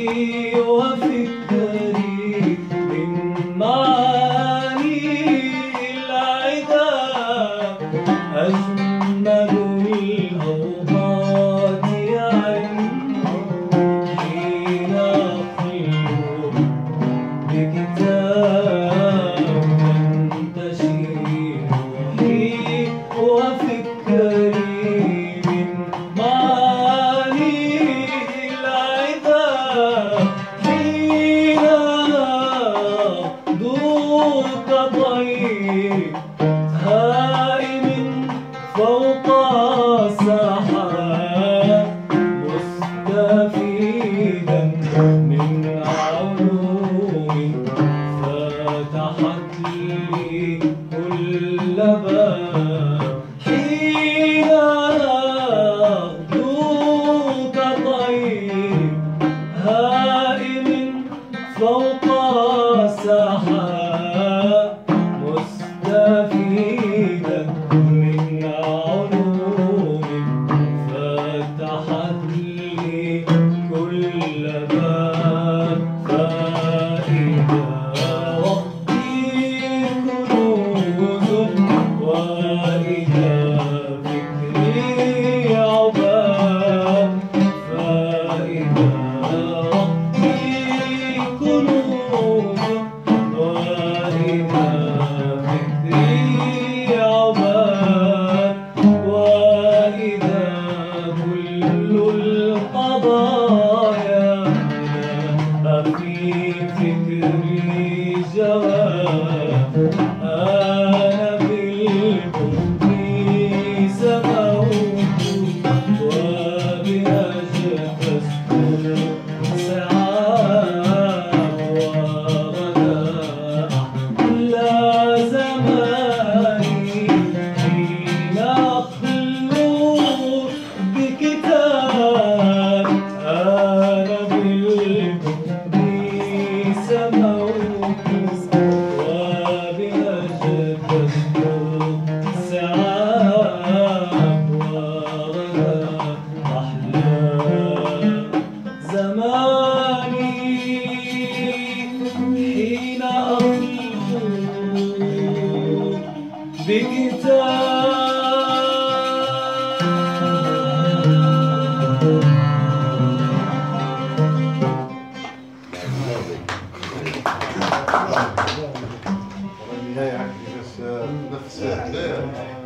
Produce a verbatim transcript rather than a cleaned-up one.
وفكري من معاني العدا أجمل الأوقات عندي حين أخلو بكتاب تنتشي روحي وفكري من معاني العدا حين دوك طير هائم فوق سحاب مستفيدا من علوم فتحت لي كل باب حين دوك طير هائم فوق سحاب مستفيدا من علوم فتحت لي كل باب فإذا وقتي كنوز وإذا فكري عباد فإذا وقتي كنوز وإذا فكري عباد وإذا كل القضايا في فكري جواب أنا بالحب سموت وبأجهزت سعاب وغدا أحلى زماني حين أخلو بكتاب أنا بالحب سموت وبأجهزت سعاب وغدا أحلى زماني حين أخلو النهاية عندي بس نفس